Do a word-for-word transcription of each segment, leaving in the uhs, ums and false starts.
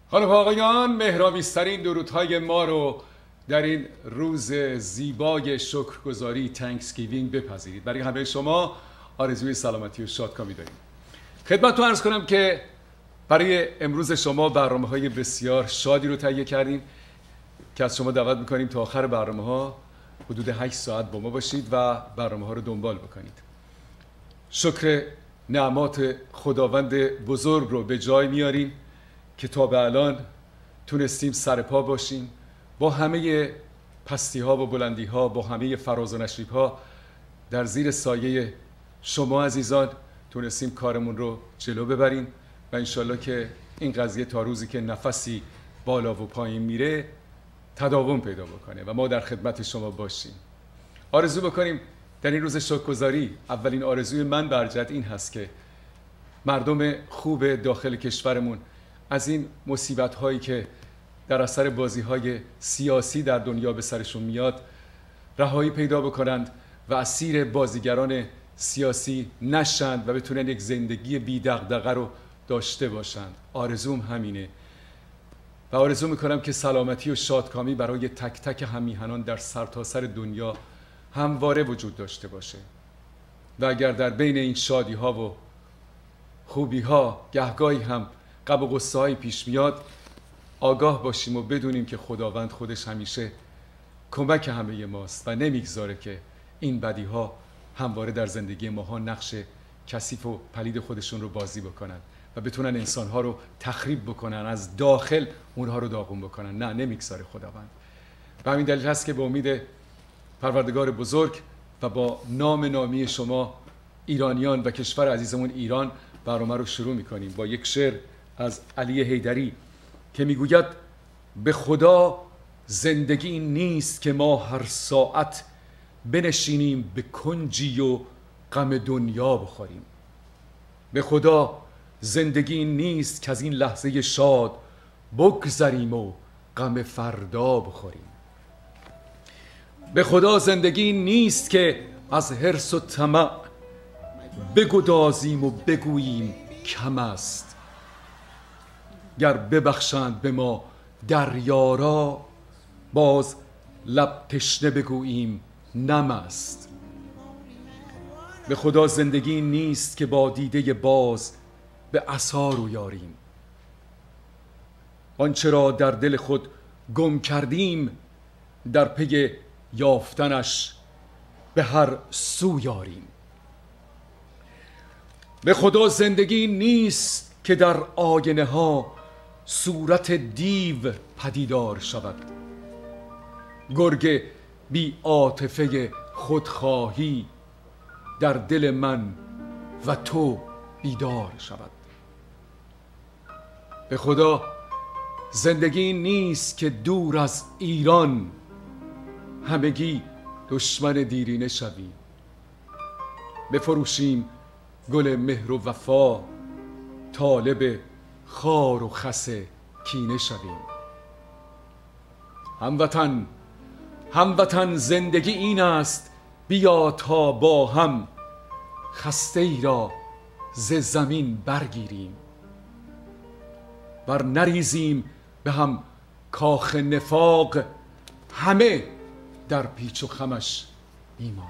خانم و آقایان، مهرآمیزترین درودهای ما رو در این روز زیبای شکرگزاری تانکسگیوینگ بپذیرید. برای همه شما آرزوی سلامتی و شادکامی داریم. خدمتتون عرض کنم که برای امروز شما برنامه‌های بسیار شادی رو تهیه کردیم که از شما دعوت می‌کنیم تا آخر برنامه‌ها حدود هشت ساعت با ما باشید و برنامه‌ها رو دنبال بکنید. شکر نعمات خداوند بزرگ رو به جای میاریم که تا به الان تونستیم سر پا باشیم، با همه پستی ها و بلندی ها، با همه فراز و نشیب ها، در زیر سایه شما عزیزان تونستیم کارمون رو جلو ببریم و انشالله که این قضیه تا روزی که نفسی بالا و پایین میره تداوم پیدا بکنه و ما در خدمت شما باشیم. آرزو بکنیم در این روز شکرگزاری، اولین آرزوی من برجت این هست که مردم خوب داخل کشورمون از این مصیبت هایی که در اثر بازی های سیاسی در دنیا به سرشون میاد رهایی پیدا بکنند و اسیر بازیگران سیاسی نشند و بتونن یک زندگی بی دغدغه رو داشته باشند. آرزوم همینه و آرزو میکنم که سلامتی و شادکامی برای تک تک همیهنان در سرتاسر دنیا همواره وجود داشته باشه و اگر در بین این شادی ها و خوبی ها گهگاهی هم غم و غصه هایی پیش میاد، آگاه باشیم و بدونیم که خداوند خودش همیشه کمک همه ماست و نمیگذاره که این بدی ها همواره در زندگی ماها نقش کثیف و پلید خودشون رو بازی بکنن و بتونن انسان ها رو تخریب بکنن، از داخل اونها رو داغون بکنن. نه، نمیگذاره خداوند. و همین دلیل هست که به امید پروردگار بزرگ و با نام نامی شما ایرانیان و کشور عزیزمون ایران برنامه رو شروع میکنیم با یک شعر از علی حیدری که میگوید: به خدا زندگی این نیست که ما هر ساعت بنشینیم به کنجی و غم دنیا بخوریم. به خدا زندگی این نیست که از این لحظه شاد بگذریم و غم فردا بخوریم. به خدا زندگی این نیست که از حرص و طمع بگدازیم و بگوییم کم است. گر ببخشند به ما دریارا باز لب تشنه بگوییم نم است. به خدا زندگی نیست که با دیده باز به عصا رو یاریم. آنچه را در دل خود گم کردیم در پی یافتنش به هر سو یاریم. به خدا زندگی نیست که در آینه ها صورت دیو پدیدار شود. گرگ بی عاطفه خودخواهی در دل من و تو بیدار شود. به خدا زندگی نیست که دور از ایران همگی دشمن دیرینه شویم. بفروشیم گل مهر و وفا طالب خار و خس کینه شویم. هموطن هموطن زندگی این است بیا تا با هم خسته ای را ز زمین برگیریم. بر نریزیم به هم کاخ نفاق همه در پیچ و خمش میمانیم.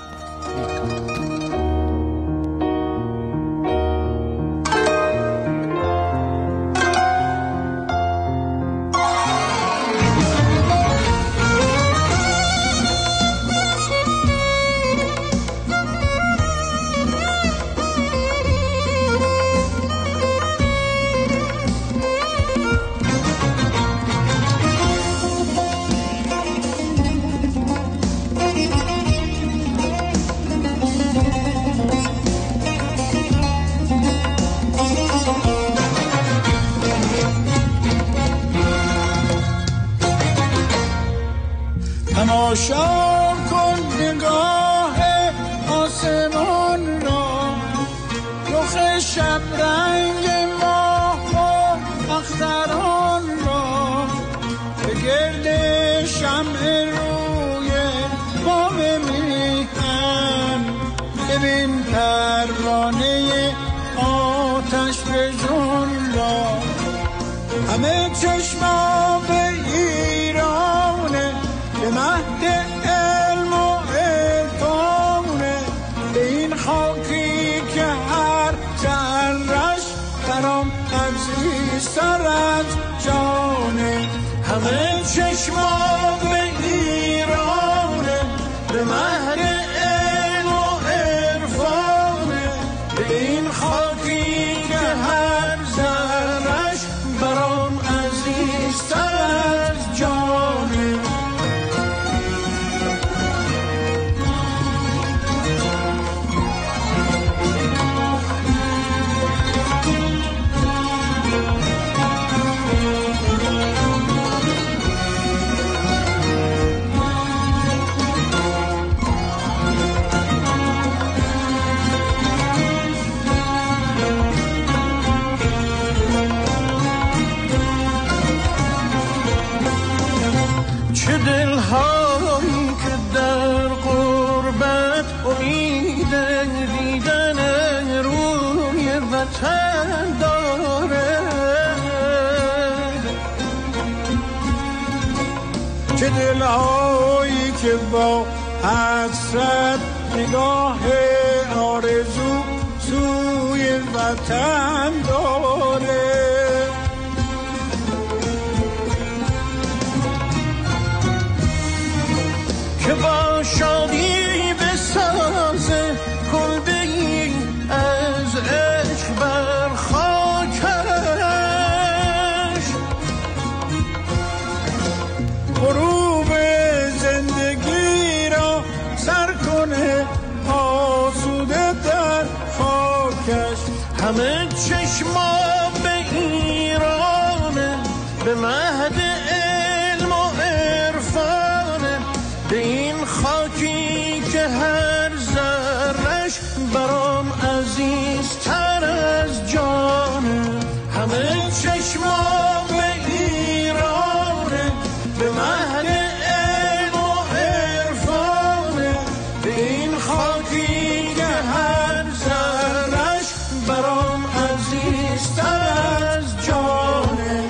تماشا کن نگاه آسمان را، رخ شب رنگ ماه و اختران را، به گرد شمع روی بام میهن ببین پروانه آتش فشان را. همه چشما به ایرانه، به مهد علم و عرفانه، به این خاکی که هر ذره‌اش برام عزیزتر از جانه. همه چشما به ایرانه، به مهد علم و عرفانه، به این خاکی که هر ذره‌اش برام عزیزتر از جانه. چه دلهایی که با حسرت نگاه آرزو سوی وطن داره، که با شادی بسازه کلبه‌ای از عشق بر خاکش، غروب زندگی را سر کنه آسوده در خاکش. همه چشما به ایرانه، به مهد علم و عرفانه، به این خاکی که هر ذره‌اش برام عزیزتر از جانه. همه چشما به ایرانه، به مهد علم و عرفانه، به این خاکی که هر ذره‌اش برام عزیزتر از جانه.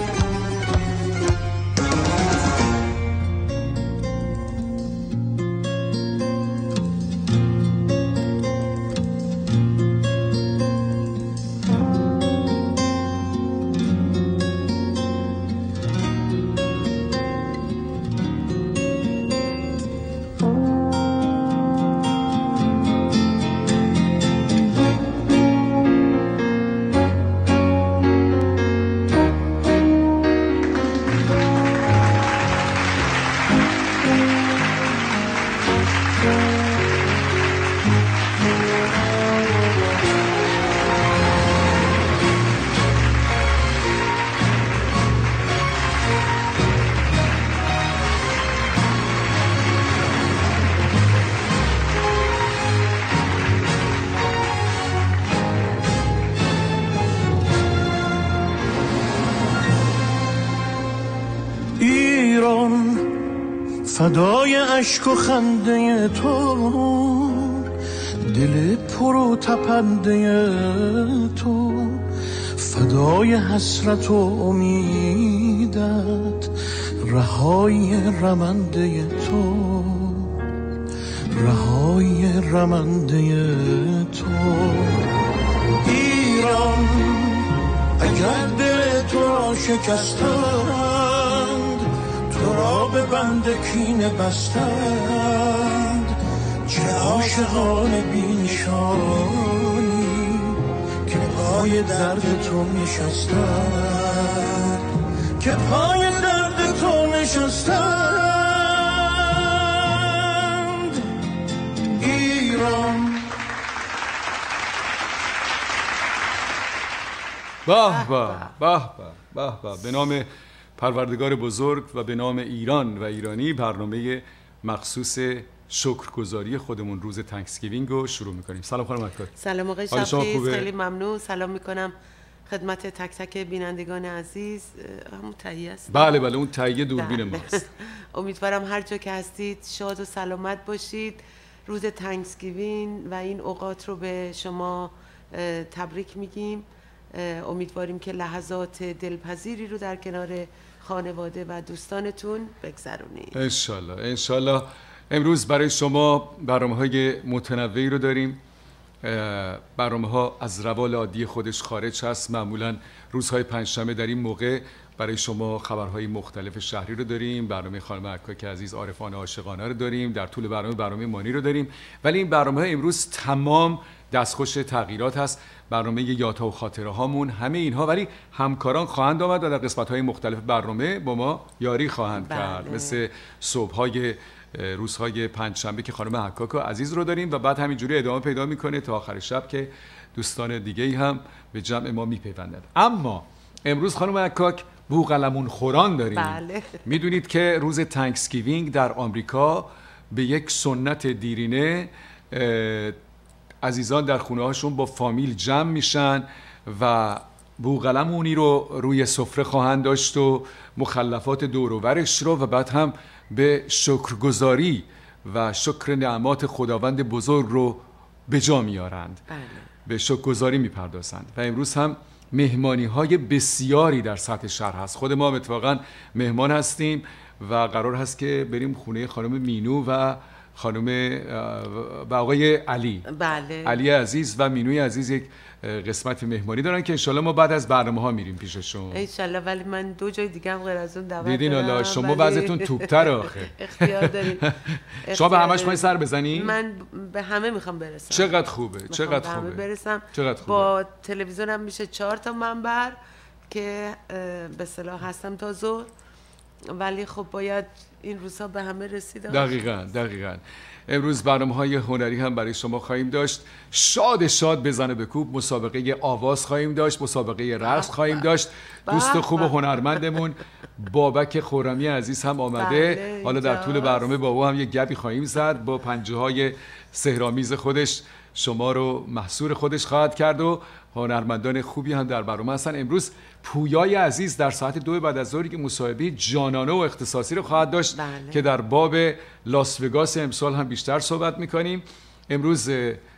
فدای اشک و خنده تو، دل پر و تپنده تو، فدای حسرت و امیدت، رهای رمنده تو، رهای رمنده تو. ایران اگر دل تو را شکستند، تو را به بند کینه بستند، چه عاشقان بی‌نشانی که پای درد تو نشستند، که پای درد تو نشستند. ایران به به به به به. به نام پروردگار بزرگ و به نام ایران و ایرانی، برنامه مخصوص شکرگزاری خودمون روز تانکسگیوینگ رو شروع میکنیم. سلام خانم مکار. سلام آقای شفیع، خیلی ممنون. سلام میکنم خدمت تک تک بینندگان عزیز. همون تهیه است. بله بله، اون تهیه دوربین ماست. امیدوارم هر جا که هستید شاد و سلامت باشید. روز تانکسگیوینگ و این اوقات رو به شما تبریک میگیم امیدواریم که لحظات دلپذیری رو در کنار خانواده و دوستانتون بگذرونید. انشالله انشالله. امروز برای شما برنامه‌های متنوعی رو داریم. برنامه‌ها از روال عادی خودش خارج هست. معمولاً روزهای پنجشنبه در این موقع برای شما خبرهای مختلف شهری رو داریم. برنامه خانم عکاک عزیز عارفانه عاشقانه رو داریم. در طول برنامه برنامه مانی رو داریم. ولی این برنامه امروز تمام دستخوش تغییرات هست. برنامه یادها و خاطره هامون همه اینها، ولی همکاران خواهند آمد و در قسمت‌های مختلف برنامه با ما یاری خواهند بله. کرد. مثل صبح‌های روزهای پنجشنبه که خانم عکاک عزیز رو داریم و بعد همینجوری ادامه پیدا میکنه تا آخر شب که دوستان دیگه هم به جمع ما میپیوندند. اما امروز خانم عکاک بوقلمون خوران داریم. بله. میدونید که روز تانکسگیوینگ در آمریکا به یک سنت دیرینه عزیزان در خونه هاشون با فامیل جمع میشن و بوقلمونی رو روی سفره خواهند داشت و مخلفات دور و برش رو و بعد هم به شکرگزاری و شکر نعمات خداوند بزرگ رو به جا میارند. بله. به شکرگزاری میپردازند و امروز هم مهمانی های بسیاری در سطح شهر هست. خود ما اتفاقا مهمان هستیم و قرار هست که بریم خونه خانم مینو و خانم و آقای علی. بله. علی عزیز و مینوی عزیز یک قسمت مهمانی دارن که انشالله ما بعد از برنامه ها میریم پیششون انشالله. ولی من دو جای دیگه هم غیر از اون دعوت دیدین دارم. الله شما ولی... وضعتون توپ‌تره آخه. اختیار دارین. شما به همش میخواین سر بزنی؟ من به همه میخوام برسم. چقدر خوبه چقدر به همه خوبه برسم. چقدر خوبه. با تلویزیونم میشه چهار تا منبر که به اصطلاح هستم تا ظهر، ولی خب باید این روزها به همه رسید. دقیقاً دقیقاً. امروز برنامه‌های هنری هم برای شما خواهیم داشت. شاد شاد بزنه بکوب مسابقه آواز خواهیم داشت، مسابقه رقص خواهیم داشت. دوست خوب و هنرمندمون بابک خرمی عزیز هم آمده. حالا در طول برنامه با او هم یک گپی خواهیم زد. با پنجه‌های سحرآمیز خودش شما رو محصور خودش خواهد کرد و هنرمندان خوبی هم در برنامه هستن. امروز پویای عزیز در ساعت دو بعد از ظهر که مصاحبه جانانه و اختصاصی رو خواهد داشت. بله. که در باب لاس وگاس امسال هم بیشتر صحبت میکنیم. امروز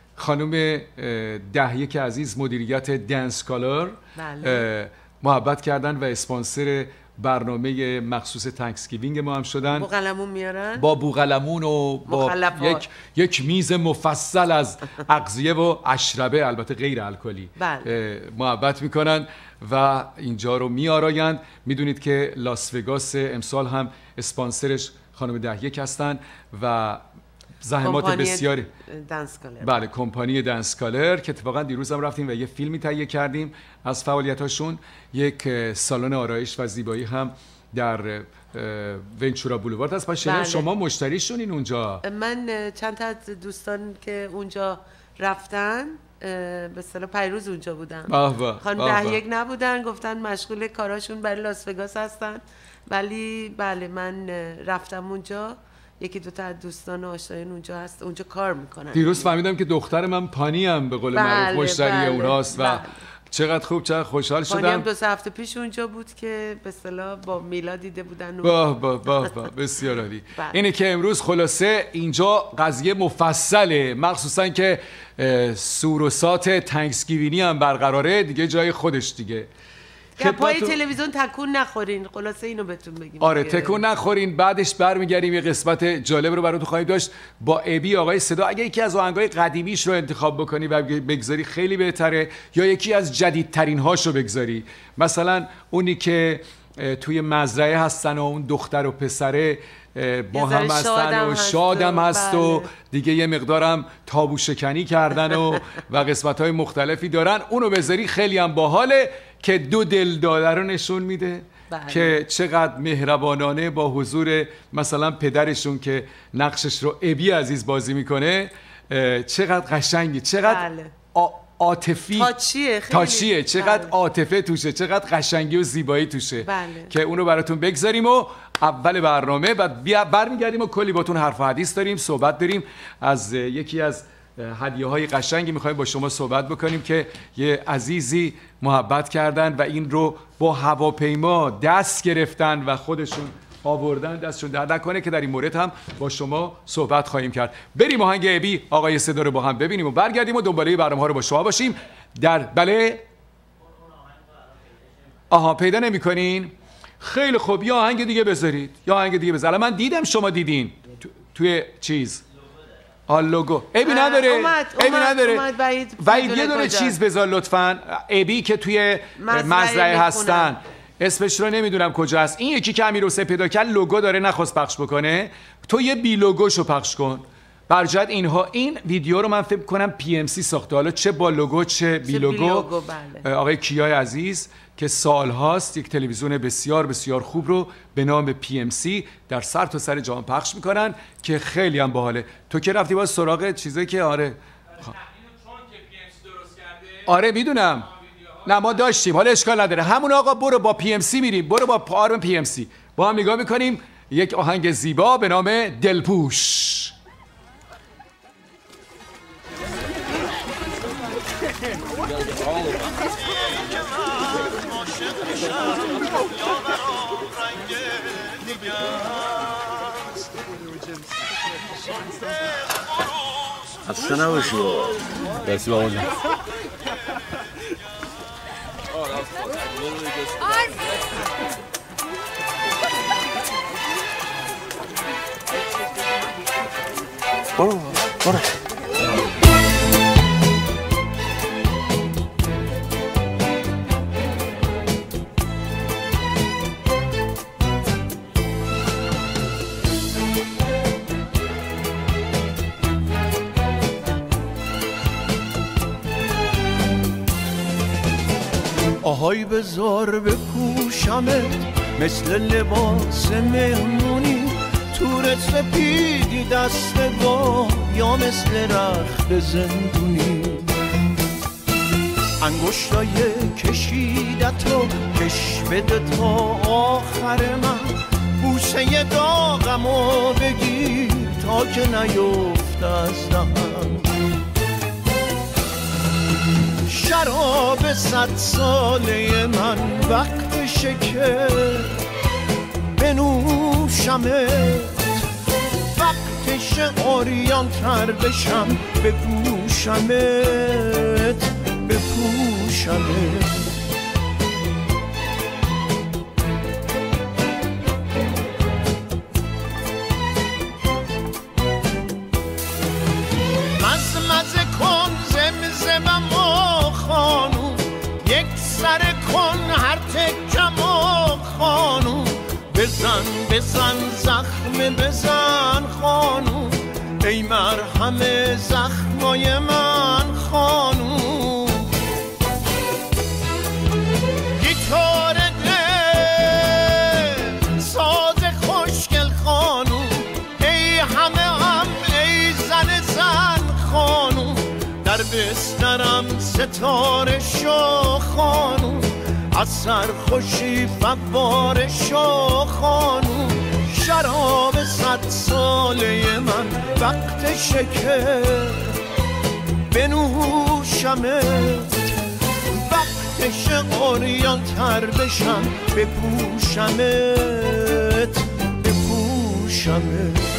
خانم دهیه که عزیز مدیریت دنس کالر بله. محبت کردن و اسپانسر برنامه مخصوص تانکسگیوینگ ما هم شدن. بوقلمون میارن با بوقلمون و با یک یک میز مفصل از اغذیه و اشربه، البته غیر الکلی، بله. محبت میکنن و اینجا رو میآرایند. میدونید که لاس وگاس امسال هم اسپانسرش خانم دهیک هستن و زحمات بسیاری. دنس کالر. بله، کمپانی دنس کالر که اتفاقا دیروز هم رفتیم و یه فیلمی تهیه کردیم از فعالیتاشون. یک سالن آرایش و زیبایی هم در ونچورا بولوارد هست. پس بله. شما مشتریشونین اونجا؟ من چند تا از دوستان که اونجا رفتن به اصطلاح پیروز اونجا بودن. خانم دهیک نبودن، گفتن مشغول کاراشون برای لاس وگاس هستن، ولی بله من رفتم اونجا. یکی دو تا دوستان آشنایان اونجا هست، اونجا کار میکنن. دیروز فهمیدم که دختر من پانی هم به قول بله، معروف مشتری بله، اوناست و بله. چقدر خوب، چقدر خوشحال شدم. پانی هم دو سه هفته پیش اونجا بود که به اصطلاح با میلا دیده بودن. باه باه باه باه بسیار عالی. اینه که امروز خلاصه اینجا قضیه مفصله، مخصوصا که سوروسات تانکسگیوینی هم برقراره دیگه، جای خودش دیگه. که پای تلویزیون تکون نخورین، خلاصه اینو بهتون بگیم. آره تکون نخورین. بعدش برمیگردیم یه قسمت جالب رو براتون خواهیم داشت با ابی آقای صدا. اگه یکی از آهنگای قدیمیش رو انتخاب بکنی و بگذاری خیلی بهتره، یا یکی از جدیدترین هاش رو بگذاری، مثلا اونی که توی مزرعه هستن و اون دختر و پسره با هم هستن و شادم هست و دیگه یه مقدارم تابو شکنی کردن و و قسمت‌های مختلفی دارن، اونو بذاری خیلی هم باحاله که دو دل داده رو نشون میده. بله. که چقدر مهربانانه با حضور مثلا پدرشون که نقشش رو ابی عزیز بازی میکنه، چقدر قشنگی، چقدر بله. عاطفی، تاچیه خیلی تاچیه، چقدر عاطفه توشه، چقدر قشنگی و زیبایی توشه. بله. که اونو براتون بگذاریم و اول برنامه و بیا برمیگردیم و کلی باتون حرف و حدیث داریم، صحبت داریم. از یکی از هدیه های قشنگی میخوایم با شما صحبت بکنیم که یه عزیزی محبت کردن و این رو با هواپیما دست گرفتن و خودشون آوردن، دستشون درد نکنه، که در این مورد هم با شما صحبت خواهیم کرد. بریم آهنگ ابی آقای صدا رو با هم ببینیم و برگردیم و دنباله برنامه ها رو با شما باشیم. در بله آها پیدا نمی‌کنین؟ خیلی خوب، یا آهنگ دیگه بذارید، یا آهنگ دیگه بذارید. من دیدم شما دیدین تو... توی چیز آ لوگو ابی نداره، ابی نداره. وحید یه دونه چیز بذار لطفاً. ابی که توی مزرعه هستن، اسمش رو نمیدونم کجاست. این یکی که امیرحسین پیدا کرد لوگو داره نخواست پخش بکنه، تو یه بی لوگوشو پخش کن. برجت اینها این ویدیو رو من فکر کنم پی ام سی ساخته، حالا چه با لوگو چه بی لوگو. بله. آقای کیای عزیز که سالهاست یک تلویزیون بسیار بسیار خوب رو به نام پی ام سی در سر تا سر جهان پخش میکنن که خیلی هم باحاله. تو که رفتی باز سراغ چیزایی که آره آره میدونم، نه ما داشتیم، حالا اشکال نداره. همون آقا برو با پی ام سی میریم، برو با آرم پی ام سی با هم نگاه میکنیم یک آهنگ زیبا به نام دلپوش. خسته نباشی بابا. مرسی بابا جان. برو برو. آهای بزار بپوشمت مثل لباس مهمونی، تور سپیدی دست با یا مثل رخت زندونی، انگشتای کشیدت رو کش بده تا آخر من، بوسه داغمو بگیر تا که نیفت از دهن، شراب صد ساله من وقتشه که بنوشمت، وقتشه عریان تر بشم بپوشمت بپوشمت. مزه مزه کن زمزمم خانوم، یک سر کن هر تکم و خانوم، بزن بزن زخم بزن خانوم، ای مرهم زخمای من خانوم، گیتار دل ساز خوشگل خانوم، ای همه هم ای زن زن خانوم، در بسترم ستاره شو خانوم، از سرخوشی فواره شو خانوم، شراب صد ساله من وقتشه که بنوشمت، وقتشه عریان تر بشم بپوشمت بپوشمت.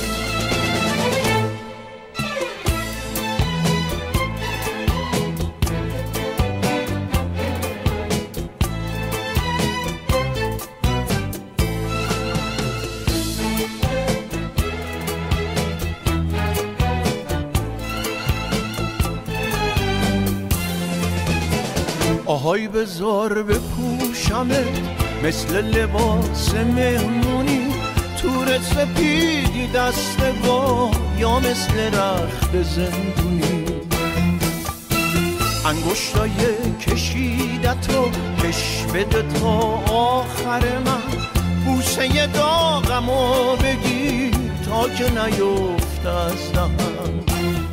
آهای بزار بپوشمت مثل لباس مهمونی، تور سپیدی دست با یا مثل رخت زندونی، انگشتای کشیدت رو کش بده تا آخر من، بوسه داغمو بگیر تا که نیفت از دهن،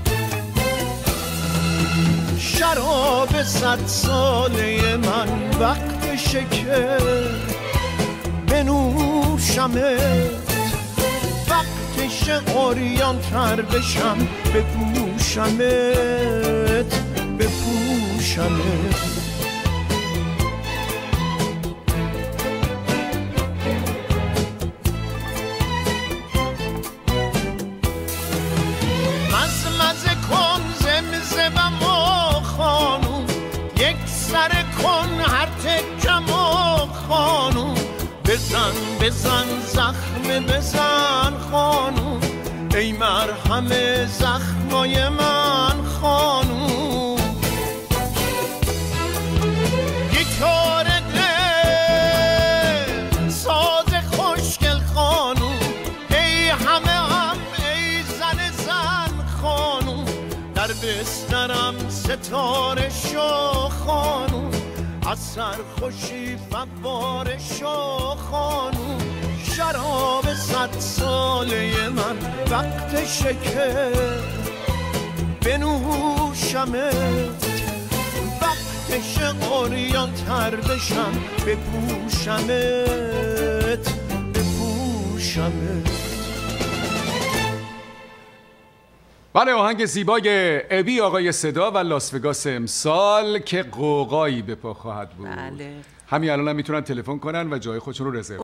شراب صد ساله من وقتشه که بنوشمت، وقتشه عریان تر بشم بپوشمت بپوشمت. مزه مزه کن زمزمم خانوم، یک سر کن هر تکم و بزن زخم بزن خانوم، ای مرهم زخمای من خانوم. گیتار دل ساز خوشگل خانوم، ای همه هم ای زن زن خانوم. در بسترم ستاره شو خانوم، از سرخوشی فواره شو خانوم. شراب صد ساله من وقت شکر بنوشمت، وقتش اوریان تر بشم بپوشمت بپوشمت. بله، آهنگ زیبای ابی آقای صدا و لاس وگاس امسال که قوقایی به پا خواهد بود. بله. همین الان هم میتونن تلفن کنن و جای خودشون رو رزرو